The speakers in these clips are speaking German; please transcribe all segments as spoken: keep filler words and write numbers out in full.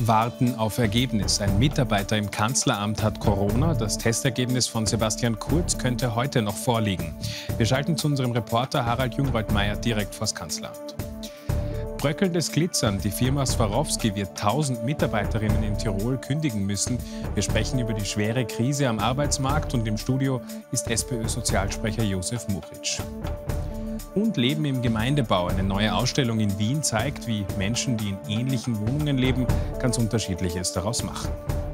Warten auf Ergebnis. Ein Mitarbeiter im Kanzleramt hat Corona. Das Testergebnis von Sebastian Kurz könnte heute noch vorliegen. Wir schalten zu unserem Reporter Harald Jungreuth-Meyer direkt vors Kanzleramt. Bröckelndes Glitzern. Die Firma Swarovski wird tausend Mitarbeiterinnen in Tirol kündigen müssen. Wir sprechen über die schwere Krise am Arbeitsmarkt und im Studio ist SPÖ-Sozialsprecher Josef Muchitsch. Und Leben im Gemeindebau. Eine neue Ausstellung in Wien zeigt, wie Menschen, die in ähnlichen Wohnungen leben, ganz Unterschiedliches daraus machen.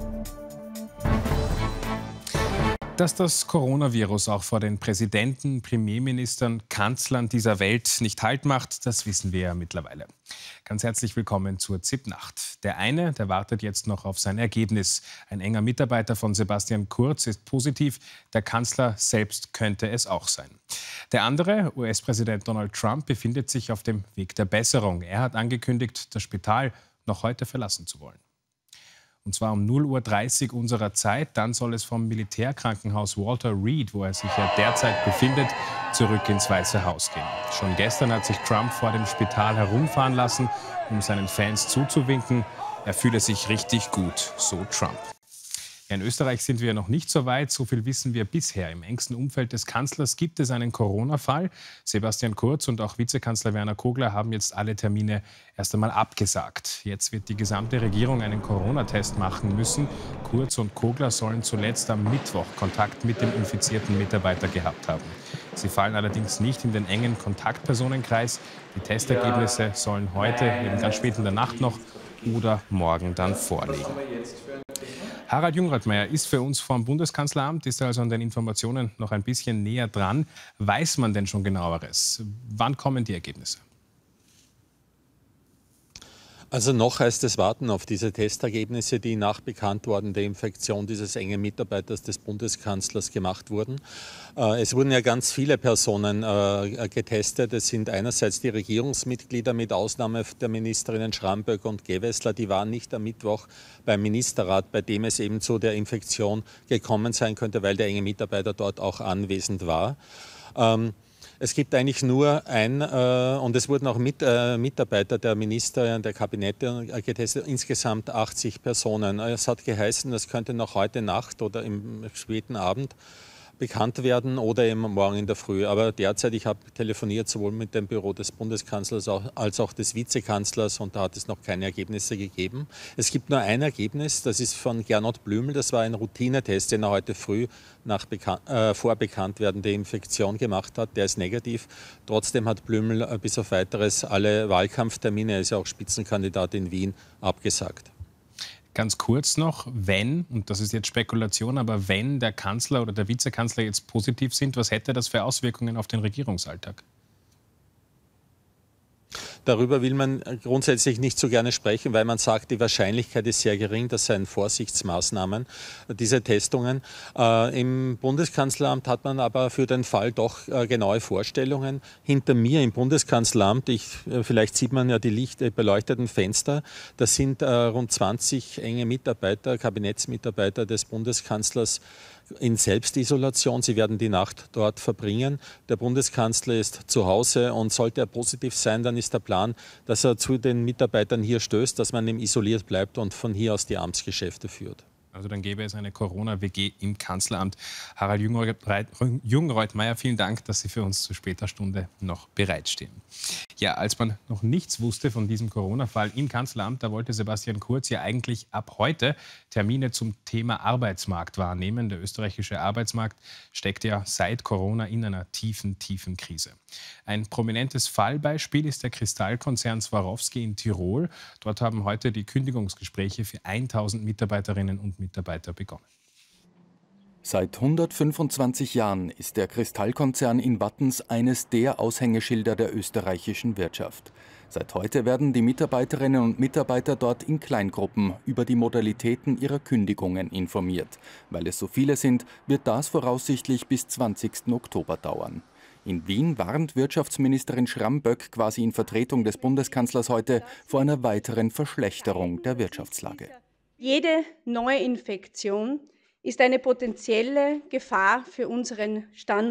Dass das Coronavirus auch vor den Präsidenten, Premierministern, Kanzlern dieser Welt nicht Halt macht, das wissen wir ja mittlerweile. Ganz herzlich willkommen zur ZIP-Nacht. Der eine, der wartet jetzt noch auf sein Ergebnis. Ein enger Mitarbeiter von Sebastian Kurz ist positiv. Der Kanzler selbst könnte es auch sein. Der andere, U S-Präsident Donald Trump, befindet sich auf dem Weg der Besserung. Er hat angekündigt, das Spital noch heute verlassen zu wollen. Und zwar um null Uhr dreißig unserer Zeit. Dann soll es vom Militärkrankenhaus Walter Reed, wo er sich ja derzeit befindet, zurück ins Weiße Haus gehen. Schon gestern hat sich Trump vor dem Spital herumfahren lassen, um seinen Fans zuzuwinken. Er fühle sich richtig gut, so Trump. Ja, in Österreich sind wir noch nicht so weit. So viel wissen wir bisher. Im engsten Umfeld des Kanzlers gibt es einen Corona-Fall. Sebastian Kurz und auch Vizekanzler Werner Kogler haben jetzt alle Termine erst einmal abgesagt. Jetzt wird die gesamte Regierung einen Corona-Test machen müssen. Kurz und Kogler sollen zuletzt am Mittwoch Kontakt mit dem infizierten Mitarbeiter gehabt haben. Sie fallen allerdings nicht in den engen Kontaktpersonenkreis. Die Testergebnisse sollen heute, eben ganz spät in der Nacht noch, oder morgen dann vorliegen. Harald Jungreuth-Meyer ist für uns vom Bundeskanzleramt, ist also an den Informationen noch ein bisschen näher dran. Weiß man denn schon Genaueres? Wann kommen die Ergebnisse? Also noch heißt es warten auf diese Testergebnisse, die nach Bekanntwerden der Infektion dieses engen Mitarbeiters des Bundeskanzlers gemacht wurden. Es wurden ja ganz viele Personen getestet. Es sind einerseits die Regierungsmitglieder mit Ausnahme der Ministerinnen Schramböck und Gewessler. Die waren nicht am Mittwoch beim Ministerrat, bei dem es eben zu der Infektion gekommen sein könnte, weil der enge Mitarbeiter dort auch anwesend war. Es gibt eigentlich nur ein, äh, und es wurden auch mit, äh, Mitarbeiter der Minister und der Kabinette getestet, insgesamt achtzig Personen. Es hat geheißen, das könnte noch heute Nacht oder im späten Abend bekannt werden oder eben morgen in der Früh. Aber derzeit, ich habe telefoniert sowohl mit dem Büro des Bundeskanzlers als auch des Vizekanzlers und da hat es noch keine Ergebnisse gegeben. Es gibt nur ein Ergebnis, das ist von Gernot Blümel, das war ein Routinetest, den er heute früh nach Bekan äh, vor Bekanntwerden der Infektion gemacht hat. Der ist negativ. Trotzdem hat Blümel äh, bis auf Weiteres alle Wahlkampftermine, er ist ja auch Spitzenkandidat in Wien, abgesagt. Ganz kurz noch, wenn, und das ist jetzt Spekulation, aber wenn der Kanzler oder der Vizekanzler jetzt positiv sind, was hätte das für Auswirkungen auf den Regierungsalltag? Darüber will man grundsätzlich nicht so gerne sprechen, weil man sagt, die Wahrscheinlichkeit ist sehr gering, das seien Vorsichtsmaßnahmen, diese Testungen. Äh, Im Bundeskanzleramt hat man aber für den Fall doch äh, genaue Vorstellungen. Hinter mir im Bundeskanzleramt, ich, äh, vielleicht sieht man ja die licht äh, beleuchteten Fenster, das sind äh, rund zwanzig enge Mitarbeiter, Kabinettsmitarbeiter des Bundeskanzlers in Selbstisolation. Sie werden die Nacht dort verbringen. Der Bundeskanzler ist zu Hause und sollte er positiv sein, dann ist der Plan, dass er zu den Mitarbeitern hier stößt, dass man ihm isoliert bleibt und von hier aus die Amtsgeschäfte führt. Also dann gäbe es eine Corona-W G im Kanzleramt. Harald Jungreuth-Meyer, vielen Dank, dass Sie für uns zu später Stunde noch bereitstehen. Ja, als man noch nichts wusste von diesem Corona-Fall im Kanzleramt, da wollte Sebastian Kurz ja eigentlich ab heute Termine zum Thema Arbeitsmarkt wahrnehmen. Der österreichische Arbeitsmarkt steckt ja seit Corona in einer tiefen, tiefen Krise. Ein prominentes Fallbeispiel ist der Kristallkonzern Swarovski in Tirol. Dort haben heute die Kündigungsgespräche für tausend Mitarbeiterinnen und Mitarbeiter begonnen. Seit hundertfünfundzwanzig Jahren ist der Kristallkonzern in Wattens eines der Aushängeschilder der österreichischen Wirtschaft. Seit heute werden die Mitarbeiterinnen und Mitarbeiter dort in Kleingruppen über die Modalitäten ihrer Kündigungen informiert. Weil es so viele sind, wird das voraussichtlich bis zwanzigsten Oktober dauern. In Wien warnt Wirtschaftsministerin Schramböck quasi in Vertretung des Bundeskanzlers heute vor einer weiteren Verschlechterung der Wirtschaftslage. Jede Neuinfektion ist eine potenzielle Gefahr für unseren Standort.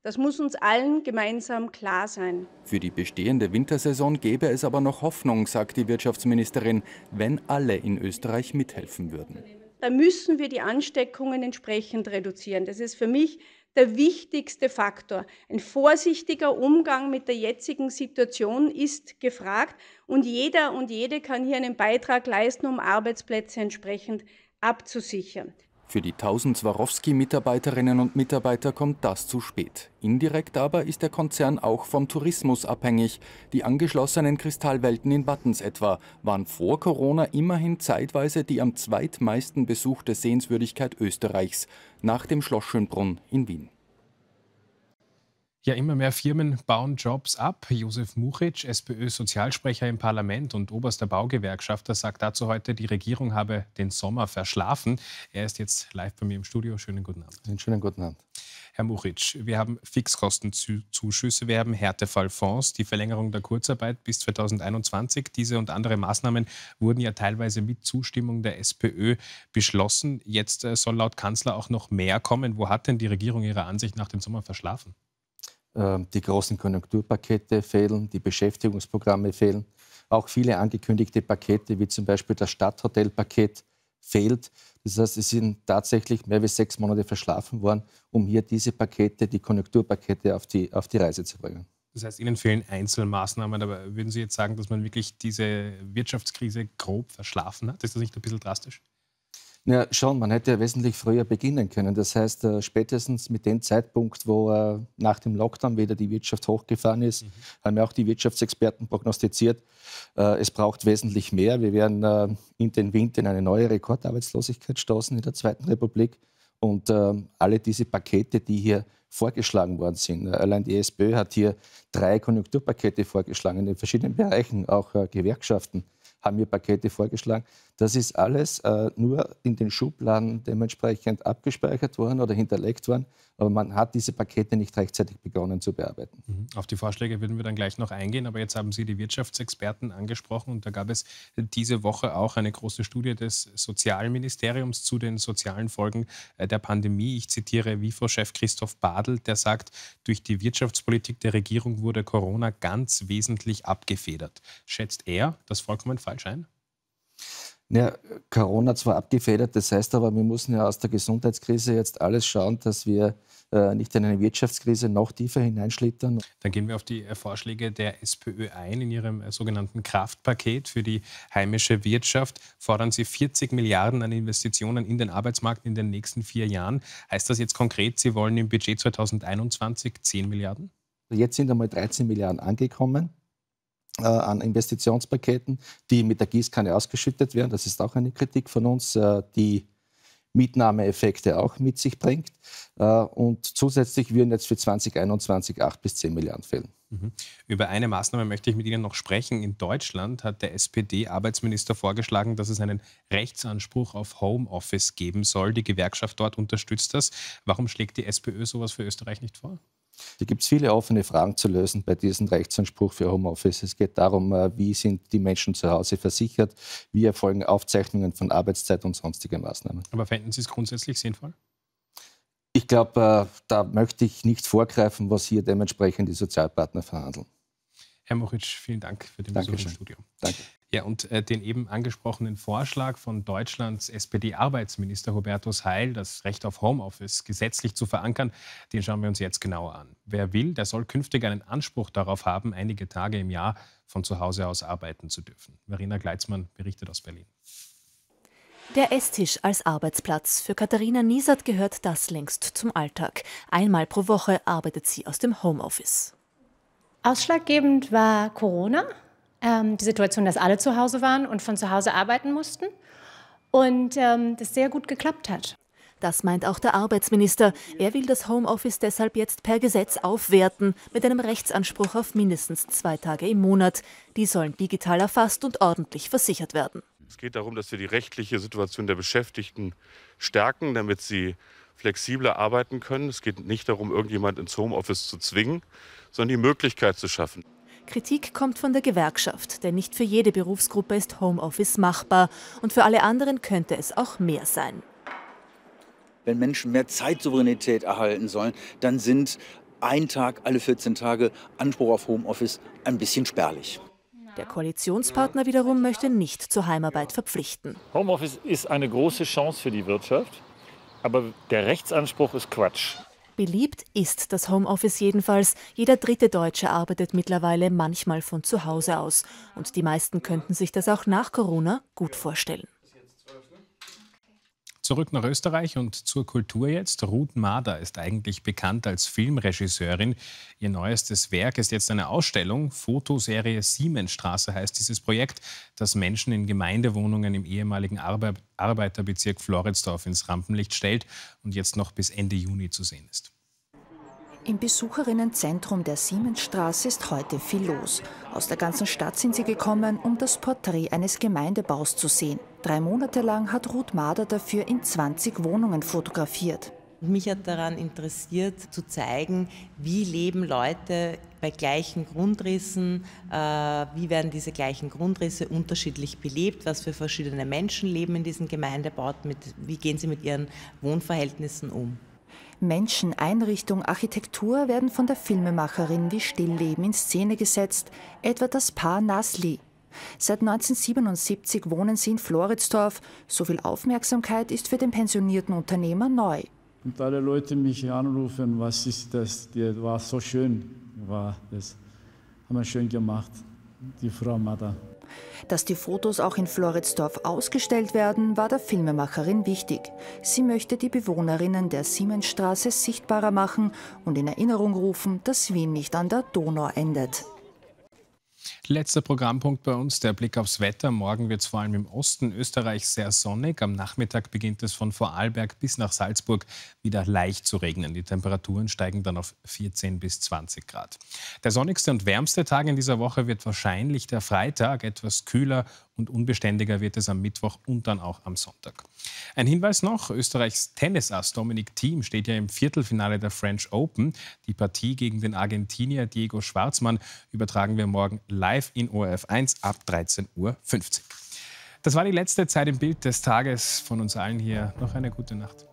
Das muss uns allen gemeinsam klar sein. Für die bestehende Wintersaison gäbe es aber noch Hoffnung, sagt die Wirtschaftsministerin, wenn alle in Österreich mithelfen würden. Da müssen wir die Ansteckungen entsprechend reduzieren. Das ist für mich der wichtigste Faktor. Ein vorsichtiger Umgang mit der jetzigen Situation ist gefragt und jeder und jede kann hier einen Beitrag leisten, um Arbeitsplätze entsprechend abzusichern. Für die tausend Swarovski-Mitarbeiterinnen und Mitarbeiter kommt das zu spät. Indirekt aber ist der Konzern auch vom Tourismus abhängig. Die angeschlossenen Kristallwelten in Wattens etwa waren vor Corona immerhin zeitweise die am zweitmeisten besuchte Sehenswürdigkeit Österreichs, nach dem Schloss Schönbrunn in Wien. Ja, immer mehr Firmen bauen Jobs ab. Josef Muchitsch, SPÖ-Sozialsprecher im Parlament und oberster Baugewerkschafter, sagt dazu heute, die Regierung habe den Sommer verschlafen. Er ist jetzt live bei mir im Studio. Schönen guten Abend. Einen schönen guten Abend. Herr Muchitsch, wir haben Fixkostenzuschüsse, wir haben Härtefallfonds, die Verlängerung der Kurzarbeit bis zweitausendeinundzwanzig. Diese und andere Maßnahmen wurden ja teilweise mit Zustimmung der SPÖ beschlossen. Jetzt soll laut Kanzler auch noch mehr kommen. Wo hat denn die Regierung Ihrer Ansicht nach den Sommer verschlafen? Die großen Konjunkturpakete fehlen, die Beschäftigungsprogramme fehlen. Auch viele angekündigte Pakete, wie zum Beispiel das Stadthotelpaket, fehlt. Das heißt, es sind tatsächlich mehr als sechs Monate verschlafen worden, um hier diese Pakete, die Konjunkturpakete auf die, auf die Reise zu bringen. Das heißt, Ihnen fehlen Einzelmaßnahmen, aber würden Sie jetzt sagen, dass man wirklich diese Wirtschaftskrise grob verschlafen hat? Ist das nicht ein bisschen drastisch? Ja, schon, man hätte ja wesentlich früher beginnen können. Das heißt, äh, spätestens mit dem Zeitpunkt, wo äh, nach dem Lockdown wieder die Wirtschaft hochgefahren ist, mhm. haben ja auch die Wirtschaftsexperten prognostiziert, äh, es braucht wesentlich mehr. Wir werden äh, in den Winter in eine neue Rekordarbeitslosigkeit stoßen in der Zweiten Republik. Und äh, alle diese Pakete, die hier vorgeschlagen worden sind, allein die SPÖ hat hier drei Konjunkturpakete vorgeschlagen in den verschiedenen Bereichen, auch äh, Gewerkschaften haben hier Pakete vorgeschlagen. Das ist alles äh, nur in den Schubladen dementsprechend abgespeichert worden oder hinterlegt worden. Aber man hat diese Pakete nicht rechtzeitig begonnen zu bearbeiten. Mhm. Auf die Vorschläge würden wir dann gleich noch eingehen. Aber jetzt haben Sie die Wirtschaftsexperten angesprochen. Und da gab es diese Woche auch eine große Studie des Sozialministeriums zu den sozialen Folgen der Pandemie. Ich zitiere WIFO-Chef Christoph Badl, der sagt, durch die Wirtschaftspolitik der Regierung wurde Corona ganz wesentlich abgefedert. Schätzt er das vollkommen falsch ein? Ja, Corona zwar abgefedert, das heißt aber, wir müssen ja aus der Gesundheitskrise jetzt alles schauen, dass wir äh, nicht in eine Wirtschaftskrise noch tiefer hineinschlittern. Dann gehen wir auf die Vorschläge der SPÖ ein. In ihrem sogenannten Kraftpaket für die heimische Wirtschaft fordern sie vierzig Milliarden an Investitionen in den Arbeitsmarkt in den nächsten vier Jahren. Heißt das jetzt konkret, Sie wollen im Budget zweitausendeinundzwanzig zehn Milliarden? Jetzt sind einmal dreizehn Milliarden angekommen äh, an Investitionspaketen, die mit der Gießkanne ausgeschüttet werden. Das ist auch eine Kritik von uns, äh, die Mitnahmeeffekte auch mit sich bringt. Äh, und zusätzlich würden jetzt für zweitausendeinundzwanzig acht bis zehn Milliarden fehlen. Mhm. Über eine Maßnahme möchte ich mit Ihnen noch sprechen. In Deutschland hat der S P D-Arbeitsminister vorgeschlagen, dass es einen Rechtsanspruch auf Homeoffice geben soll. Die Gewerkschaft dort unterstützt das. Warum schlägt die SPÖ sowas für Österreich nicht vor? Da gibt es viele offene Fragen zu lösen bei diesem Rechtsanspruch für Homeoffice. Es geht darum, wie sind die Menschen zu Hause versichert, wie erfolgen Aufzeichnungen von Arbeitszeit und sonstige Maßnahmen. Aber fänden Sie es grundsätzlich sinnvoll? Ich glaube, da möchte ich nicht vorgreifen, was hier dementsprechend die Sozialpartner verhandeln. Herr Muchitsch, vielen Dank für den Besuch im Studio. Danke. Ja, und äh, den eben angesprochenen Vorschlag von Deutschlands S P D-Arbeitsminister Hubertus Heil, das Recht auf Homeoffice gesetzlich zu verankern, den schauen wir uns jetzt genauer an. Wer will, der soll künftig einen Anspruch darauf haben, einige Tage im Jahr von zu Hause aus arbeiten zu dürfen. Verena Gleitzmann berichtet aus Berlin. Der Esstisch als Arbeitsplatz. Für Katharina Niesert gehört das längst zum Alltag. Einmal pro Woche arbeitet sie aus dem Homeoffice. Ausschlaggebend war Corona, ähm, die Situation, dass alle zu Hause waren und von zu Hause arbeiten mussten und ähm, das sehr gut geklappt hat. Das meint auch der Arbeitsminister. Er will das Homeoffice deshalb jetzt per Gesetz aufwerten, mit einem Rechtsanspruch auf mindestens zwei Tage im Monat. Die sollen digital erfasst und ordentlich versichert werden. Es geht darum, dass wir die rechtliche Situation der Beschäftigten stärken, damit sie flexibler arbeiten können. Es geht nicht darum, irgendjemand ins Homeoffice zu zwingen, sondern die Möglichkeit zu schaffen. Kritik kommt von der Gewerkschaft, denn nicht für jede Berufsgruppe ist Homeoffice machbar und für alle anderen könnte es auch mehr sein. Wenn Menschen mehr Zeitsouveränität erhalten sollen, dann sind ein Tag alle vierzehn Tage Anspruch auf Homeoffice ein bisschen spärlich. Der Koalitionspartner wiederum möchte nicht zur Heimarbeit verpflichten. Homeoffice ist eine große Chance für die Wirtschaft, aber der Rechtsanspruch ist Quatsch. Beliebt ist das Homeoffice jedenfalls. Jeder dritte Deutsche arbeitet mittlerweile manchmal von zu Hause aus. Und die meisten könnten sich das auch nach Corona gut vorstellen. Zurück nach Österreich und zur Kultur jetzt. Ruth Mader ist eigentlich bekannt als Filmregisseurin. Ihr neuestes Werk ist jetzt eine Ausstellung. Fotoserie Siemensstraße heißt dieses Projekt, das Menschen in Gemeindewohnungen im ehemaligen Arbe- Arbeiterbezirk Floridsdorf ins Rampenlicht stellt und jetzt noch bis Ende Juni zu sehen ist. Im Besucherinnenzentrum der Siemensstraße ist heute viel los. Aus der ganzen Stadt sind sie gekommen, um das Porträt eines Gemeindebaus zu sehen. Drei Monate lang hat Ruth Mader dafür in zwanzig Wohnungen fotografiert. Mich hat daran interessiert, zu zeigen, wie leben Leute bei gleichen Grundrissen, äh, wie werden diese gleichen Grundrisse unterschiedlich belebt, was für verschiedene Menschen leben in diesen Gemeindebauten, mit, wie gehen sie mit ihren Wohnverhältnissen um. Menschen, Einrichtung, Architektur werden von der Filmemacherin wie Stillleben in Szene gesetzt, etwa das Paar Nasli. Seit neunzehnhundertsiebenundsiebzig wohnen sie in Floridsdorf. So viel Aufmerksamkeit ist für den pensionierten Unternehmer neu. Und alle Leute mich anrufen, was ist das? Das war so schön, war das haben wir schön gemacht, die Frau Mader. Dass die Fotos auch in Floridsdorf ausgestellt werden, war der Filmemacherin wichtig. Sie möchte die Bewohnerinnen der Siemensstraße sichtbarer machen und in Erinnerung rufen, dass Wien nicht an der Donau endet. Letzter Programmpunkt bei uns, der Blick aufs Wetter. Morgen wird es vor allem im Osten Österreichs sehr sonnig. Am Nachmittag beginnt es von Vorarlberg bis nach Salzburg wieder leicht zu regnen. Die Temperaturen steigen dann auf vierzehn bis zwanzig Grad. Der sonnigste und wärmste Tag in dieser Woche wird wahrscheinlich der Freitag. Etwas kühler und unbeständiger wird es am Mittwoch und dann auch am Sonntag. Ein Hinweis noch, Österreichs Tennisass Dominic Thiem steht ja im Viertelfinale der French Open. Die Partie gegen den Argentinier Diego Schwartzmann übertragen wir morgen live in O R F eins ab dreizehn Uhr fünfzig. Das war die letzte Zeit im Bild des Tages. Von uns allen hier noch eine gute Nacht.